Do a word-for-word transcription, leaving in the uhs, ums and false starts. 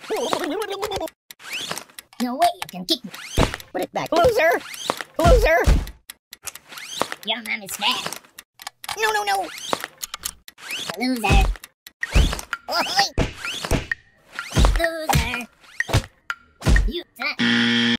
No way you can kick me. Put it back. Loser! Loser! Your mom is fat. No, no, no! Loser. Oi. Loser.